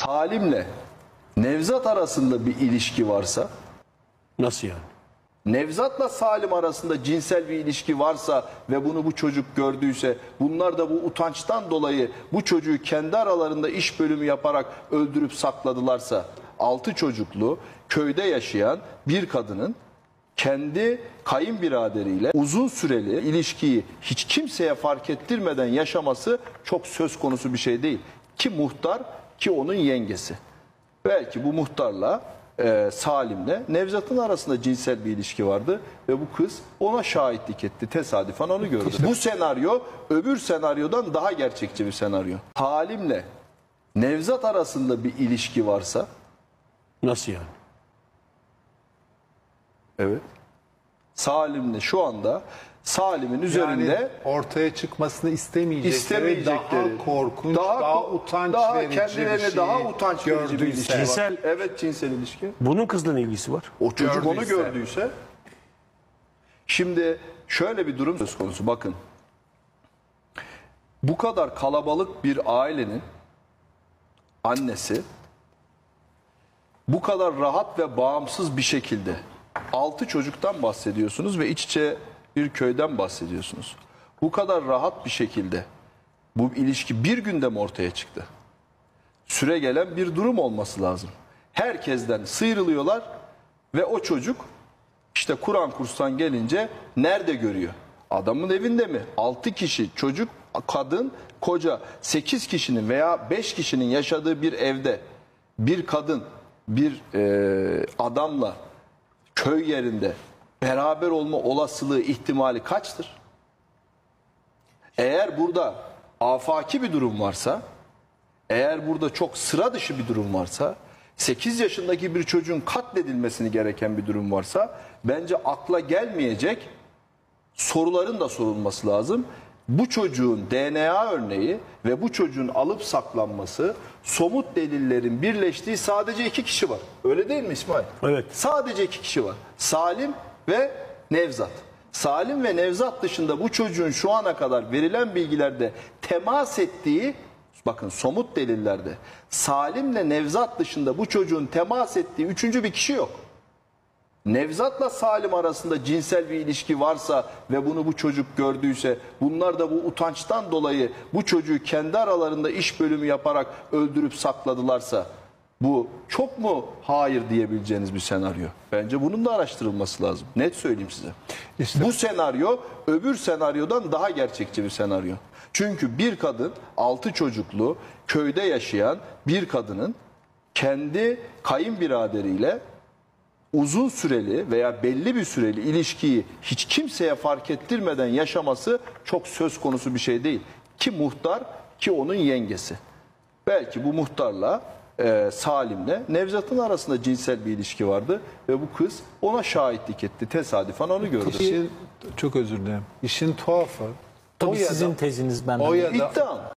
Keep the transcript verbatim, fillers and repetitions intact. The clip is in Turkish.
Salim'le Nevzat arasında bir ilişki varsa, Nasıl yani? Nevzat'la Salim arasında cinsel bir ilişki varsa ve bunu bu çocuk gördüyse, bunlar da bu utançtan dolayı bu çocuğu kendi aralarında iş bölümü yaparak öldürüp sakladılarsa, altı çocuklu köyde yaşayan bir kadının kendi kayınbiraderiyle uzun süreli ilişkiyi hiç kimseye fark ettirmeden yaşaması çok söz konusu bir şey değil. Ki muhtar, ki onun yengesi. Belki bu muhtarla e, Salim'le Nevzat'ın arasında cinsel bir ilişki vardı ve bu kız ona şahitlik etti. Tesadüfen onu gördü. Bu senaryo öbür senaryodan daha gerçekçi bir senaryo. Salim'le Nevzat arasında bir ilişki varsa, Nasıl yani? evet, Salim'le şu anda Salim'in üzerinde Yani ortaya çıkmasını istemeyecekleri, istemeyecekleri, daha korkunç, daha, ko- utanç daha verici kendilerine bir şey daha utanç verici bir ilişki var. Cinsel- Evet, cinsel ilişki. Bunun kızla ne ilgisi var? O çocuk onu Gördüyse. gördüyse. Şimdi şöyle bir durum söz konusu. Bakın. Bu kadar kalabalık bir ailenin annesi bu kadar rahat ve bağımsız bir şekilde altı çocuktan bahsediyorsunuz ve iç içe bir köyden bahsediyorsunuz. Bu kadar rahat bir şekilde bu ilişki bir günde mi ortaya çıktı? Süre gelen bir durum olması lazım. Herkesten sıyrılıyorlar ve o çocuk işte Kur'an kurstan gelince nerede görüyor? Adamın evinde mi? altı kişi çocuk, kadın, koca, sekiz kişinin veya beş kişinin yaşadığı bir evde bir kadın bir e, adamla köy yerinde beraber olma olasılığı, ihtimali kaçtır? Eğer burada afaki bir durum varsa, eğer burada çok sıra dışı bir durum varsa, sekiz yaşındaki bir çocuğun katledilmesini gereken bir durum varsa, bence akla gelmeyecek soruların da sorulması lazım. Bu çocuğun D N A örneği ve bu çocuğun alıp saklanması, somut delillerin birleştiği sadece iki kişi var. Öyle değil mi İsmail? Evet. Sadece iki kişi var. Salim ve Nevzat. Salim ve Nevzat dışında bu çocuğun şu ana kadar verilen bilgilerde temas ettiği, bakın somut delillerde, Salim'le Nevzat dışında bu çocuğun temas ettiği üçüncü bir kişi yok. Nevzat'la Salim arasında cinsel bir ilişki varsa ve bunu bu çocuk gördüyse, bunlar da bu utançtan dolayı bu çocuğu kendi aralarında iş bölümü yaparak öldürüp sakladılarsa, bu çok mu hayır diyebileceğiniz bir senaryo? Bence bunun da araştırılması lazım. Net söyleyeyim size. İşte- Bu senaryo öbür senaryodan daha gerçekçi bir senaryo. Çünkü bir kadın, altı çocuklu köyde yaşayan bir kadının kendi kayınbiraderiyle uzun süreli veya belli bir süreli ilişkiyi hiç kimseye fark ettirmeden yaşaması çok söz konusu bir şey değil. Ki muhtar, ki onun yengesi. Belki bu muhtarla e, Salim'le Nevzat'ın arasında cinsel bir ilişki vardı ve bu kız ona şahitlik etti. Tesadüfen onu gördü. İşin, çok özür dilerim. İşin tuhafı. Tabii o ya da- sizin teziniz benden. o ya da İddiam.